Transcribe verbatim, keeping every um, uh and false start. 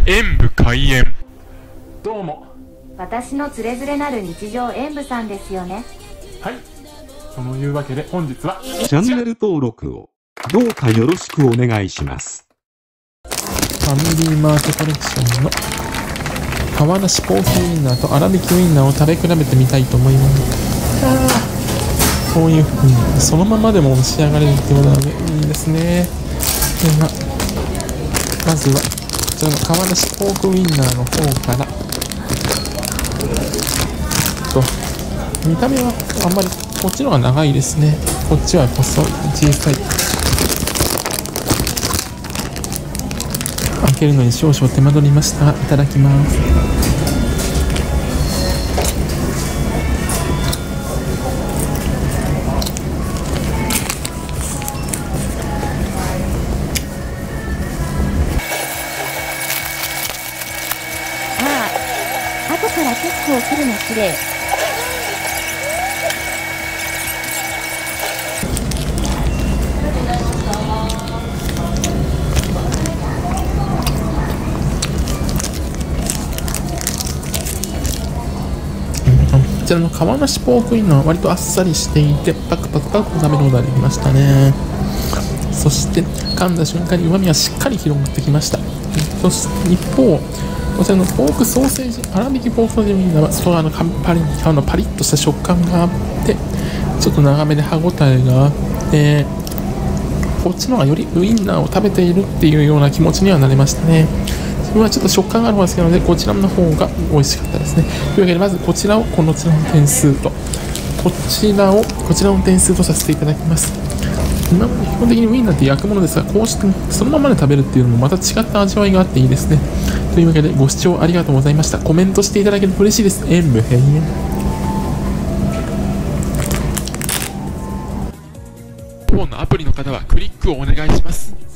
演武開演。どうも。 私のつれづれなる日常演武さんですよね。 はい。そのいうわけで本日はチャンネル登録をどうかよろしくお願いします。 ファミリーマートコレクションの皮なしポークウインナーと粗挽きウインナーを食べ比べてみたいと思います。あこういう風にそのままでも仕上がれるってことなのでいいですね。ではまずはこちらの皮なしポークウインナーの方からと見た目はあんまりこっちの方が長いですね。こっちは細い小さい。開けるのに少々手間取りました。いただきます。 ああ、後から結構来るの綺麗。 こちらの皮なしポークウインナーは割とあっさりしていてパクパクパク食べることができましたね。そして噛んだ瞬間に旨味がしっかり広がってきました。そして一方こちらのポークソーセージ粗挽きポークソーセージウインナーは外側のパリッのパリッとした食感があってちょっと長めで歯ごたえがあってこっちの方がよりウインナーを食べているっていうような気持ちにはなれましたね。自分はちょっと食感がある方が好きなのでこちらの方が美味しかったですね。というわけでまずこちらをこのちらの点数とこちらをこちらの点数とさせていただきます。今基本的にウインナーって焼くものですがこうしてそのままで食べるっていうのもまた違った味わいがあっていいですね。というわけでご視聴ありがとうございました。コメントしていただけると嬉しいです。演武閉園。 フォンのアプリの方はクリックをお願いします。